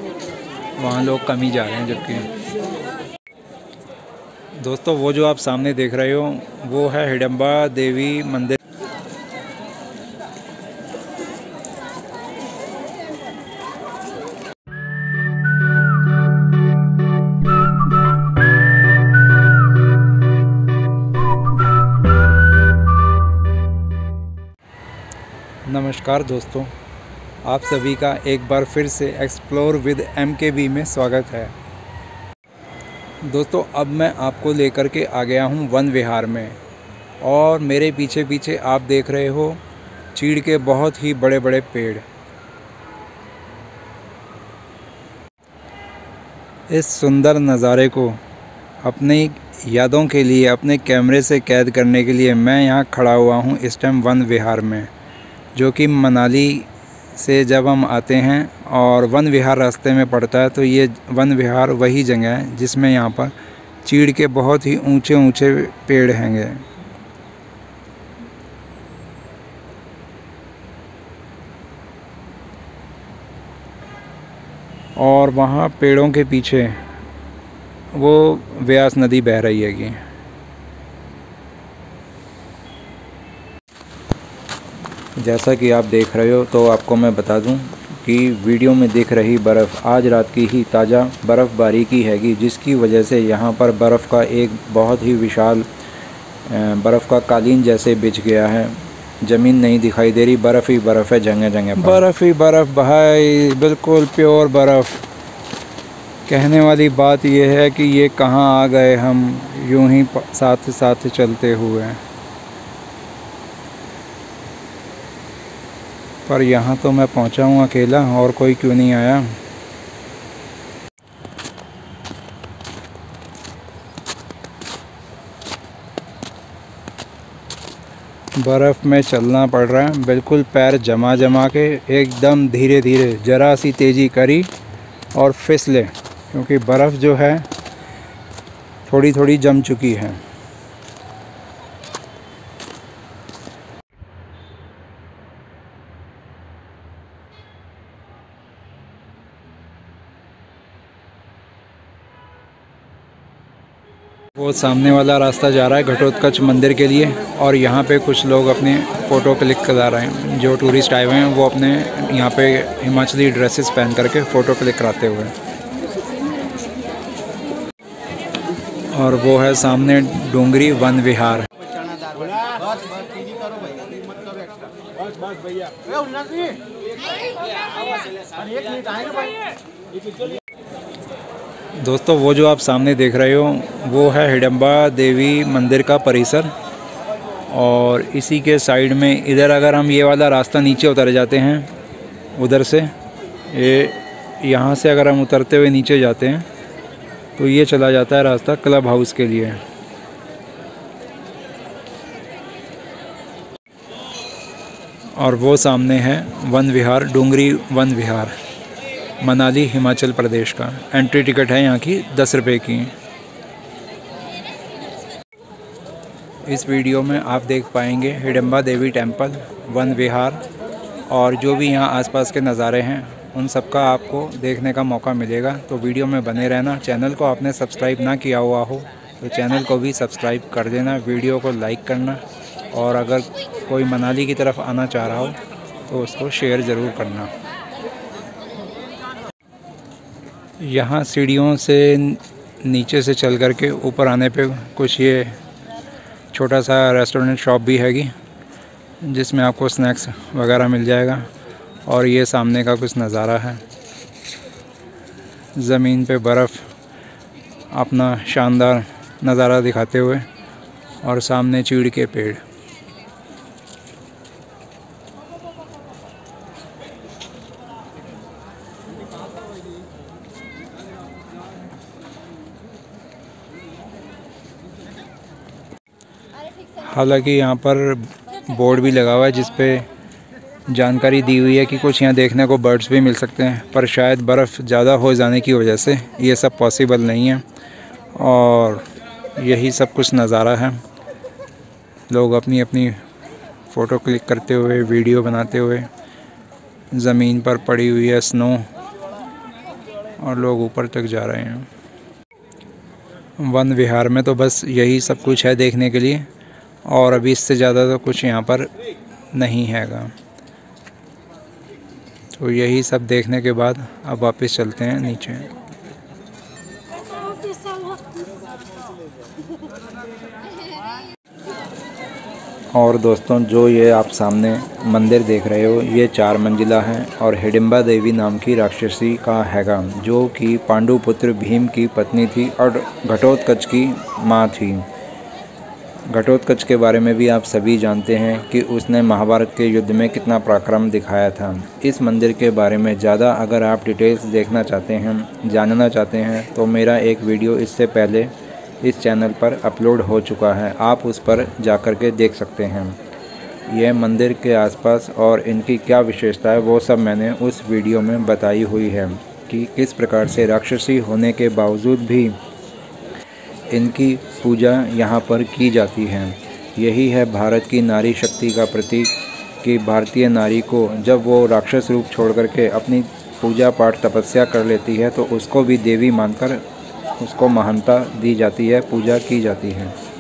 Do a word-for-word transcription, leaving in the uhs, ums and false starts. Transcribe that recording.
वहाँ लोग कम ही जा रहे हैं। जबकि दोस्तों वो जो आप सामने देख रहे हो वो है हिडम्बा देवी मंदिर। नमस्कार दोस्तों, आप सभी का एक बार फिर से explore with M K B में स्वागत है। दोस्तों अब मैं आपको लेकर के आ गया हूँ वन विहार में, और मेरे पीछे पीछे आप देख रहे हो चीड़ के बहुत ही बड़े बड़े पेड़। इस सुंदर नज़ारे को अपनी यादों के लिए अपने कैमरे से कैद करने के लिए मैं यहाँ खड़ा हुआ हूँ इस टाइम वन विहार में, जो कि मनाली से जब हम आते हैं और वन विहार रास्ते में पड़ता है, तो ये वन विहार वही जगह है जिसमें यहाँ पर चीड़ के बहुत ही ऊंचे ऊंचे पेड़ हैंगे। और वहाँ पेड़ों के पीछे वो व्यास नदी बह रही हैगी। जैसा कि आप देख रहे हो, तो आपको मैं बता दूं कि वीडियो में दिख रही बर्फ़ आज रात की ही ताज़ा बर्फ़बारी की हैगी, जिसकी वजह से यहाँ पर बर्फ़ का एक बहुत ही विशाल बर्फ़ का कालीन जैसे बिछ गया है। ज़मीन नहीं दिखाई दे रही, बर्फ़ ही बर्फ़ है जगह जगह पर। बर्फ़ ही बर्फ़ भाई, बिल्कुल प्योर बर्फ़। कहने वाली बात यह है कि ये कहाँ आ गए हम यूं ही साथ साथ चलते हुए। पर यहाँ तो मैं पहुँचा हूँ अकेला, और कोई क्यों नहीं आया। बर्फ़ में चलना पड़ रहा है, बिल्कुल पैर जमा जमा के, एकदम धीरे धीरे, ज़रा सी तेज़ी करी और फिसले, क्योंकि बर्फ़ जो है थोड़ी थोड़ी जम चुकी है। वो सामने वाला रास्ता जा रहा है घटोत्कच मंदिर के लिए, और यहाँ पे कुछ लोग अपने फ़ोटो क्लिक करा रहे हैं। जो टूरिस्ट आए हुए हैं वो अपने यहाँ पे हिमाचली ड्रेसेस पहन करके फ़ोटो क्लिक कराते हुए। और वो है सामने डोंगरी वन विहार। दोस्तों वो जो आप सामने देख रहे हो वो है हिडम्बा देवी मंदिर का परिसर, और इसी के साइड में इधर अगर हम ये वाला रास्ता नीचे उतर जाते हैं, उधर से ये यहाँ से अगर हम उतरते हुए नीचे जाते हैं तो ये चला जाता है रास्ता क्लब हाउस के लिए। और वो सामने है वन विहार, डोंगरी वन विहार, मनाली हिमाचल प्रदेश का। एंट्री टिकट है यहाँ की दस रुपये की। इस वीडियो में आप देख पाएंगे हिडम्बा देवी टेम्पल, वन विहार, और जो भी यहाँ आसपास के नज़ारे हैं उन सब का आपको देखने का मौका मिलेगा। तो वीडियो में बने रहना। चैनल को आपने सब्सक्राइब ना किया हुआ हो तो चैनल को भी सब्सक्राइब कर देना, वीडियो को लाइक करना, और अगर कोई मनाली की तरफ आना चाह रहा हो तो उसको शेयर ज़रूर करना। यहाँ सीढ़ियों से नीचे से चल कर के ऊपर आने पे कुछ ये छोटा सा रेस्टोरेंट शॉप भी हैगी, जिसमें आपको स्नैक्स वगैरह मिल जाएगा। और ये सामने का कुछ नज़ारा है, ज़मीन पे बर्फ़ अपना शानदार नज़ारा दिखाते हुए, और सामने चीड़ के पेड़। हालांकि यहाँ पर बोर्ड भी लगा हुआ है जिस पे जानकारी दी हुई है कि कुछ यहाँ देखने को बर्ड्स भी मिल सकते हैं, पर शायद बर्फ़ ज़्यादा हो जाने की वजह से ये सब पॉसिबल नहीं है। और यही सब कुछ नज़ारा है, लोग अपनी अपनी फ़ोटो क्लिक करते हुए, वीडियो बनाते हुए। ज़मीन पर पड़ी हुई है स्नो, और लोग ऊपर तक जा रहे हैं। वन विहार में तो बस यही सब कुछ है देखने के लिए, और अभी इससे ज़्यादा तो कुछ यहाँ पर नहीं हैगा। तो यही सब देखने के बाद अब वापस चलते हैं नीचे। और दोस्तों, जो ये आप सामने मंदिर देख रहे हो, ये चार मंजिला है और हिडिंबा देवी नाम की राक्षसी का हैगा, जो कि पांडुपुत्र भीम की पत्नी थी और घटोत्कच की माँ थी। घटोत्कच के बारे में भी आप सभी जानते हैं कि उसने महाभारत के युद्ध में कितना पराक्रम दिखाया था। इस मंदिर के बारे में ज़्यादा अगर आप डिटेल्स देखना चाहते हैं, जानना चाहते हैं, तो मेरा एक वीडियो इससे पहले इस चैनल पर अपलोड हो चुका है, आप उस पर जाकर के देख सकते हैं। यह मंदिर के आसपास और इनकी क्या विशेषता है वो सब मैंने उस वीडियो में बताई हुई है कि किस प्रकार से राक्षसी होने के बावजूद भी इनकी पूजा यहाँ पर की जाती है। यही है भारत की नारी शक्ति का प्रतीक कि भारतीय नारी को जब वो राक्षस रूप छोड़ करके अपनी पूजा पाठ तपस्या कर लेती है तो उसको भी देवी मानकर उसको महानता दी जाती है, पूजा की जाती है।